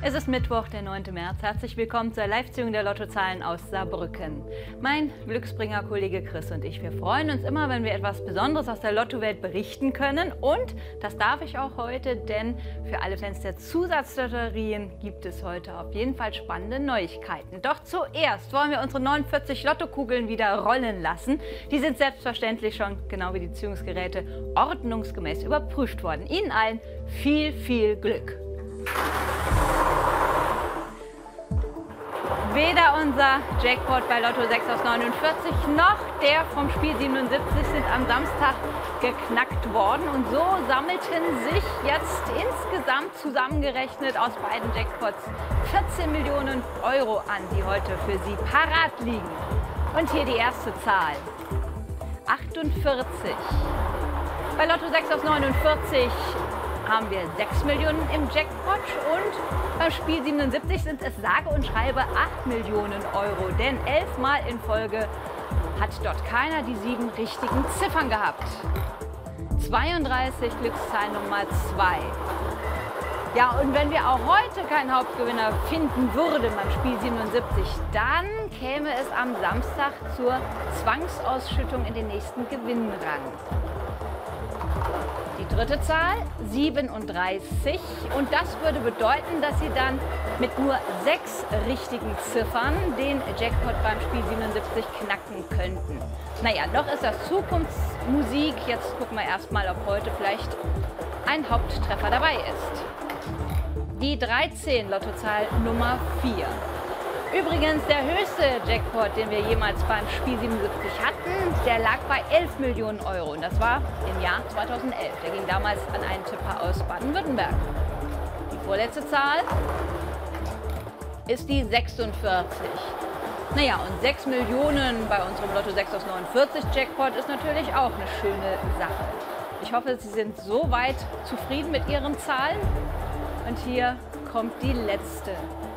Es ist Mittwoch, der 9. März. Herzlich willkommen zur Live-Ziehung der Lottozahlen aus Saarbrücken. Mein Glücksbringer-Kollege Chris und ich, wir freuen uns immer, wenn wir etwas Besonderes aus der Lottowelt berichten können. Und das darf ich auch heute, denn für alle Fans der Zusatzlotterien gibt es heute auf jeden Fall spannende Neuigkeiten. Doch zuerst wollen wir unsere 49 Lottokugeln wieder rollen lassen. Die sind selbstverständlich schon, genau wie die Ziehungsgeräte, ordnungsgemäß überprüft worden. Ihnen allen viel, viel Glück! Weder unser Jackpot bei Lotto 6 aus 49 noch der vom Spiel 77 sind am Samstag geknackt worden. Und so sammelten sich jetzt insgesamt zusammengerechnet aus beiden Jackpots 14 Millionen Euro an, die heute für Sie parat liegen. Und hier die erste Zahl: 48. Bei Lotto 6 aus 49 haben wir 6 Millionen im Jackpot und beim Spiel 77 sind es sage und schreibe 8 Millionen Euro. Denn 11 Mal in Folge hat dort keiner die 7 richtigen Ziffern gehabt. 32, Glückszahl Nummer 2. Ja, und wenn wir auch heute keinen Hauptgewinner finden würden beim Spiel 77, dann käme es am Samstag zur Zwangsausschüttung in den nächsten Gewinnrang. Die dritte Zahl, 37, und das würde bedeuten, dass Sie dann mit nur 6 richtigen Ziffern den Jackpot beim Spiel 77 knacken könnten. Naja, noch ist das Zukunftsmusik. Jetzt gucken wir erstmal, ob heute vielleicht ein Haupttreffer dabei ist. Die 13, Lottozahl Nummer 4. Übrigens, der höchste Jackpot, den wir jemals beim Spiel 77 hatten, der lag bei 11 Millionen Euro. Und das war im Jahr 2011. Der ging damals an einen Tipper aus Baden-Württemberg. Die vorletzte Zahl ist die 46. Naja, und 6 Millionen bei unserem Lotto 6 aus 49 Jackpot ist natürlich auch eine schöne Sache. Ich hoffe, Sie sind soweit zufrieden mit Ihren Zahlen. Und hier kommt die letzte.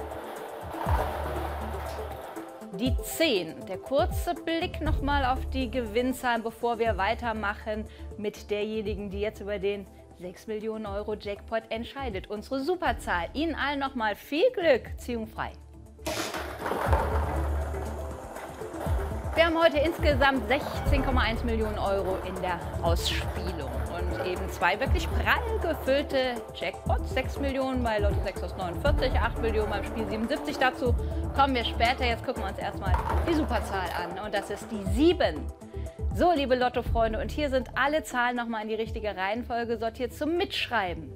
Die 10. Der kurze Blick nochmal auf die Gewinnzahlen, bevor wir weitermachen mit derjenigen, die jetzt über den 6 Millionen Euro Jackpot entscheidet. Unsere Superzahl. Ihnen allen nochmal viel Glück. Ziehung frei. Wir haben heute insgesamt 16,1 Millionen Euro in der Ausspielung und eben 2 wirklich prall gefüllte Jackpots. 6 Millionen bei Lotto 6 aus 49, 8 Millionen beim Spiel 77. Dazu kommen wir später. Jetzt gucken wir uns erstmal die Superzahl an und das ist die 7. So, liebe Lotto-Freunde, und hier sind alle Zahlen nochmal in die richtige Reihenfolge sortiert zum Mitschreiben.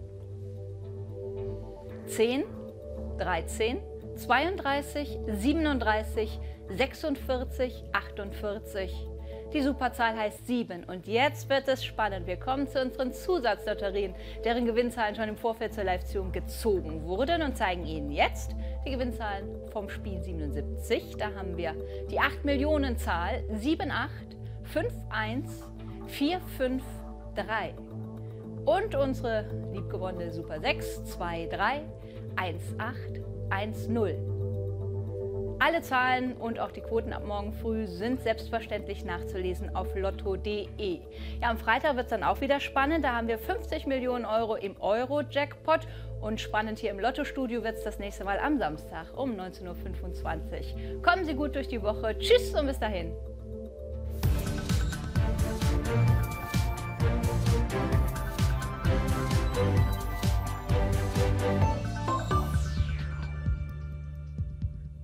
10, 13, 32, 37, 46, 48. Die Superzahl heißt 7. Und jetzt wird es spannend. Wir kommen zu unseren Zusatzlotterien, deren Gewinnzahlen schon im Vorfeld zur Live-Ziehung gezogen wurden und zeigen Ihnen jetzt die Gewinnzahlen vom Spiel 77. Da haben wir die 8 Millionen Zahl 78, 51, 453. Und unsere liebgewonnene Super 6, 23, 1810. Alle Zahlen und auch die Quoten ab morgen früh sind selbstverständlich nachzulesen auf lotto.de. Ja, am Freitag wird es dann auch wieder spannend. Da haben wir 50 Millionen Euro im Euro-Jackpot. Und spannend hier im Lotto-Studio wird es das nächste Mal am Samstag um 19:25 Uhr. Kommen Sie gut durch die Woche. Tschüss und bis dahin.